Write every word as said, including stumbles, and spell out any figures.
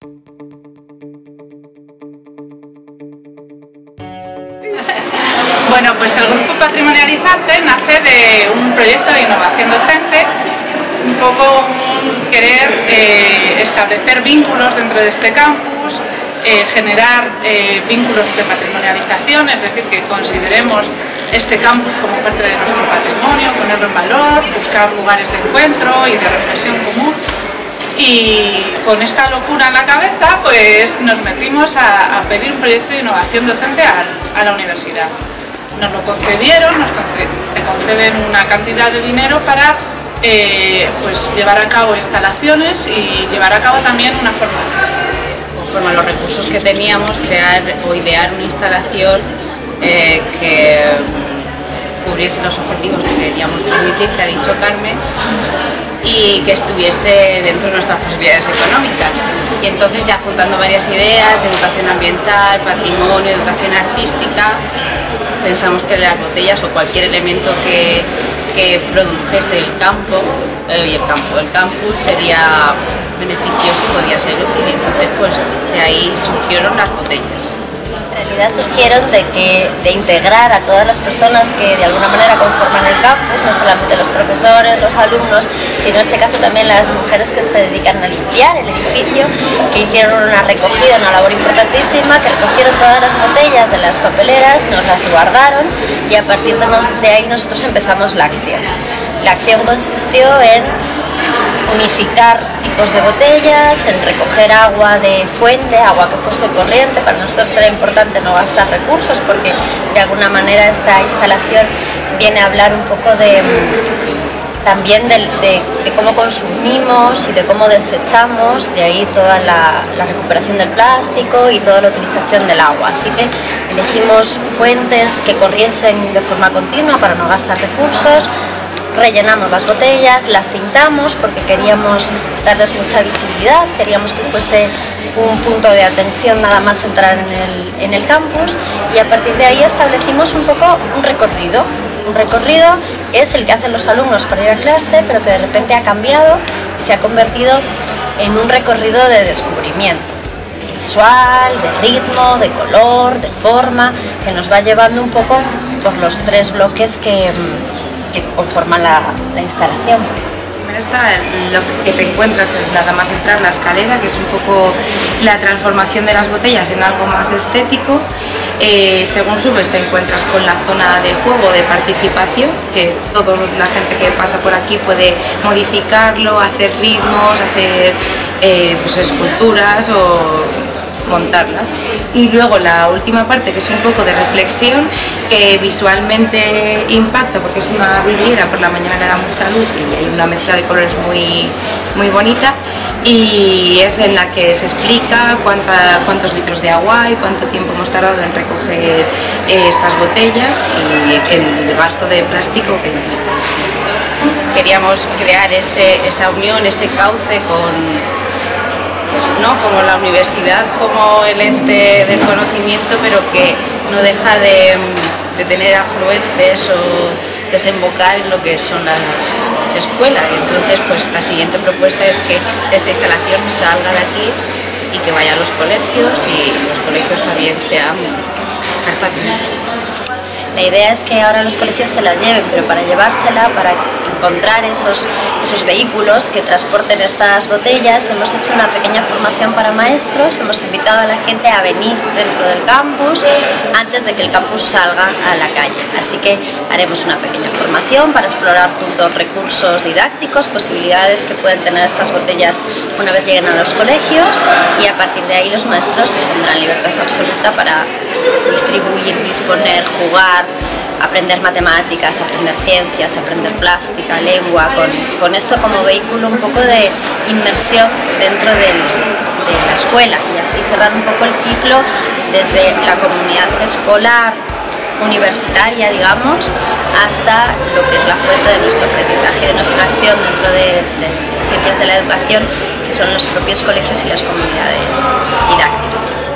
Bueno, pues el Grupo Patrimonializarte nace de un proyecto de innovación docente, un poco un querer eh, establecer vínculos dentro de este campus, eh, generar eh, vínculos de patrimonialización, es decir, que consideremos este campus como parte de nuestro patrimonio, ponerlo en valor, buscar lugares de encuentro y de reflexión común. Y con esta locura en la cabeza, pues nos metimos a, a pedir un proyecto de innovación docente a, a la universidad. Nos lo concedieron, nos conceden, te conceden una cantidad de dinero para eh, pues llevar a cabo instalaciones y llevar a cabo también una formación. Conforme a los recursos que teníamos, crear o idear una instalación eh, que cubriese los objetivos que queríamos transmitir, que ha dicho Carmen, y que estuviese dentro de nuestras posibilidades económicas. Y entonces, ya juntando varias ideas, educación ambiental, patrimonio, educación artística, pensamos que las botellas o cualquier elemento que, que produjese el campo, eh, y el campo, el campus sería beneficioso y podía ser útil. Y entonces, pues de ahí surgieron las botellas. En realidad surgieron de, que, de integrar a todas las personas que de alguna manera conforman el campus, no solamente los profesores, los alumnos, sino en este caso también las mujeres que se dedican a limpiar el edificio, que hicieron una recogida, una labor importantísima, que recogieron todas las botellas de las papeleras, nos las guardaron y a partir de, nos, de ahí nosotros empezamos la acción. La acción consistió en unificar tipos de botellas, en recoger agua de fuente, agua que fuese corriente. Para nosotros era importante no gastar recursos porque de alguna manera esta instalación viene a hablar un poco de también de, de, de cómo consumimos y de cómo desechamos, de ahí toda la, la recuperación del plástico y toda la utilización del agua. Así que elegimos fuentes que corriesen de forma continua para no gastar recursos. Rellenamos las botellas, las tintamos porque queríamos darles mucha visibilidad, queríamos que fuese un punto de atención nada más entrar en el, en el campus, y a partir de ahí establecimos un poco un recorrido. Un recorrido es el que hacen los alumnos para ir a clase, pero que de repente ha cambiado y se ha convertido en un recorrido de descubrimiento visual, de ritmo, de color, de forma, que nos va llevando un poco por los tres bloques que que conforman la, la instalación. Primero está lo que te encuentras nada más entrar, la escalera, que es un poco la transformación de las botellas en algo más estético. Eh, según subes te encuentras con la zona de juego, de participación, que toda la gente que pasa por aquí puede modificarlo, hacer ritmos, hacer eh, pues esculturas o montarlas. Y luego la última parte, que es un poco de reflexión, que visualmente impacta porque es una vidriera, por la mañana le da mucha luz y hay una mezcla de colores muy, muy bonita, y es en la que se explica cuánta, cuántos litros de agua y cuánto tiempo hemos tardado en recoger eh, estas botellas y el gasto de plástico que implica. Queríamos crear ese, esa unión, ese cauce con ¿no? como la universidad, como el ente del conocimiento, pero que no deja de, de tener afluentes o desembocar en lo que son las escuelas. Y entonces, pues la siguiente propuesta es que esta instalación salga de aquí y que vaya a los colegios, y los colegios también sean portátiles. La idea es que ahora los colegios se la lleven, pero para llevársela, para encontrar esos, esos vehículos que transporten estas botellas, hemos hecho una pequeña formación para maestros, hemos invitado a la gente a venir dentro del campus antes de que el campus salga a la calle. Así que haremos una pequeña formación para explorar juntos recursos didácticos, posibilidades que pueden tener estas botellas una vez lleguen a los colegios, y a partir de ahí los maestros tendrán libertad absoluta para distribuir, disponer, jugar, aprender matemáticas, aprender ciencias, aprender plástica, lengua, con, con esto como vehículo un poco de inmersión dentro del, de la escuela, y así cerrar un poco el ciclo desde la comunidad escolar, universitaria, digamos, hasta lo que es la fuente de nuestro aprendizaje, de nuestra acción dentro de, de ciencias de la educación, que son los propios colegios y las comunidades didácticas.